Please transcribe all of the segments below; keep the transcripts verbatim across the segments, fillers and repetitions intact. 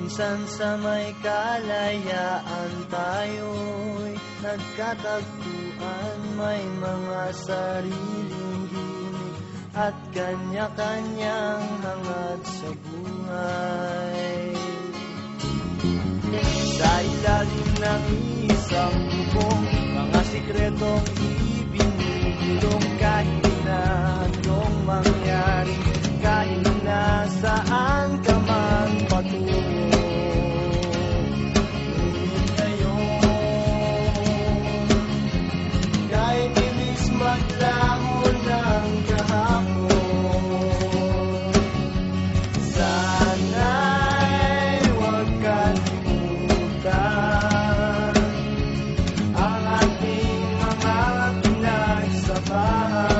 Minsan sa may kalayaan tayo'y nagkatagpuan, may mga sariling gimik at kanya-kanyang hangad sa buhay. Sa ilalim ng isang bubong, mga sikretong ibinubulong, kahit na anong mangyari, kahit na saan ka man patungo. Ngunit ngayon, kahit inis maglahon ng kahapon, sana'y huwag kalimutan ang ating mga pinagsabahan.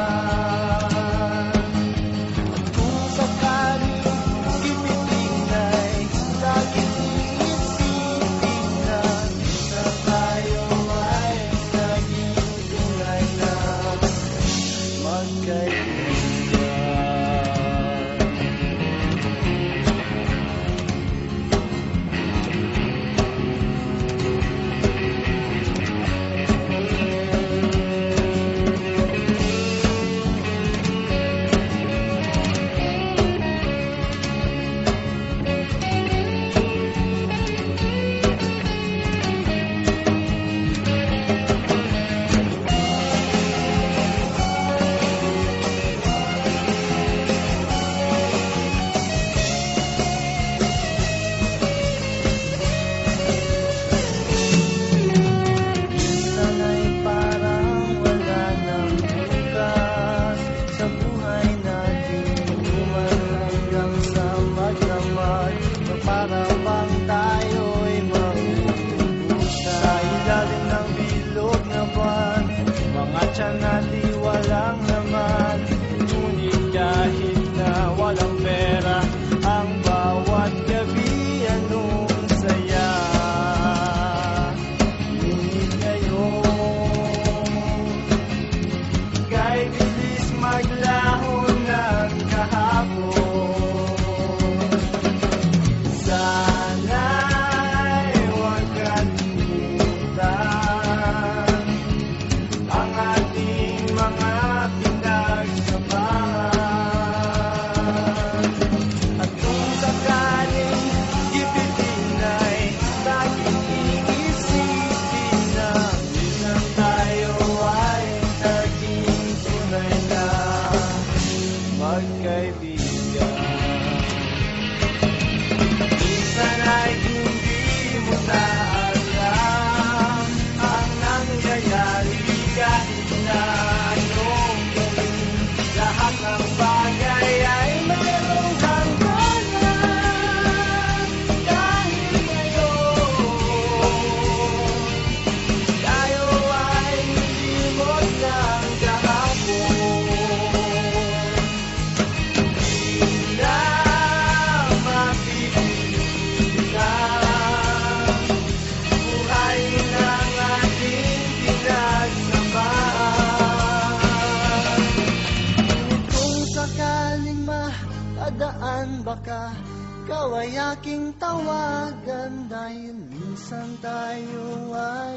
Baka ikaw ay aking tawagan, dahil minsan tayo ay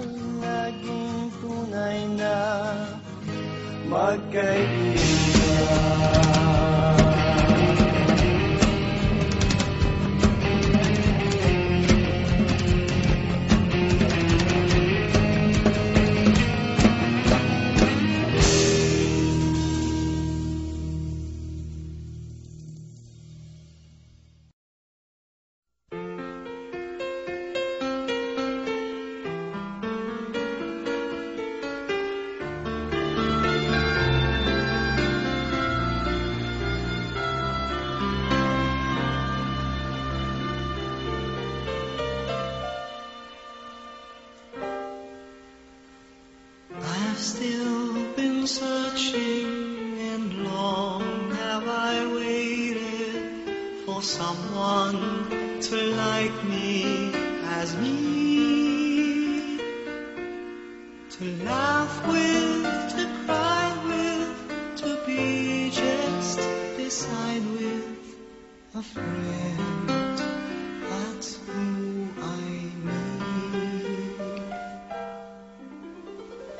naging tunay na magkaibigan. I've still been searching, and long have I waited for someone to like me as me, to laugh with, to cry with, to be just beside with a friend. That's who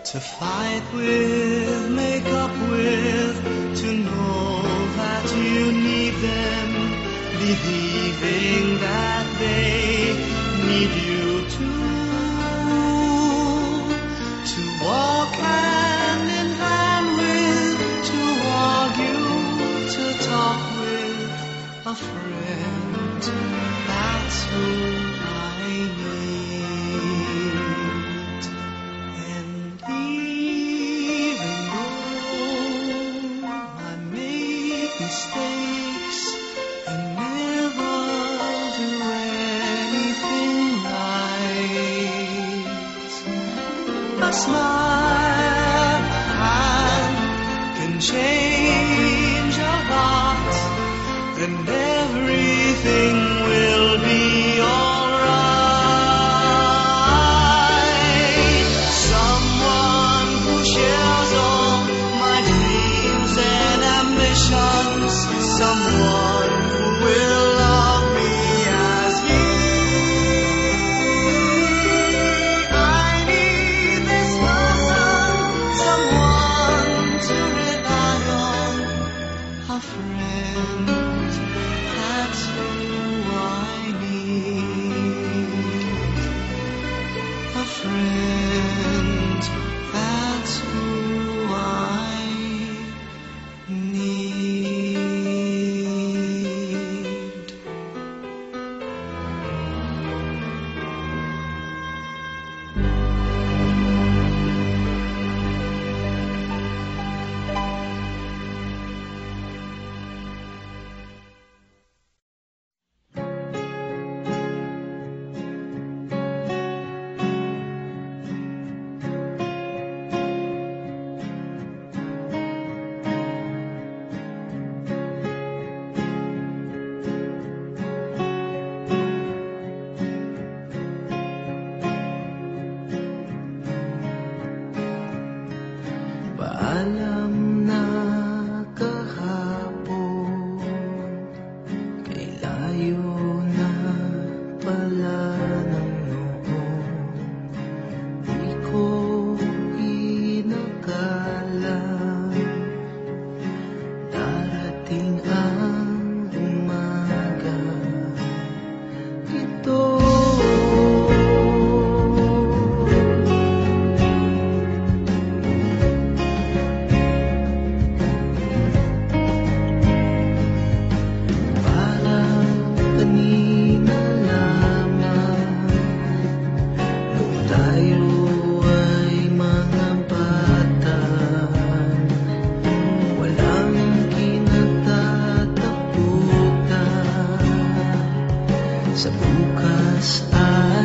to fight with, make up with, to know that you need them, believing that they need you too, to walk hand in hand with, to argue, to talk with a friend. That's who I need. And even though I make mistakes and never do anything right, a smile can change a lot, and everything will be alright. Someone who shares all my dreams and ambitions, someone who will love me as me. I need this person, someone to rely on, a friend. That's who I need. A friend. That's who I need. Paalam na kahapon, kay layo na pala ng noon. Di ko inakala darating ang umaga ito. Kanina lamang, nung tayo ay mga bata, walang kinatatakutan sa bukas ay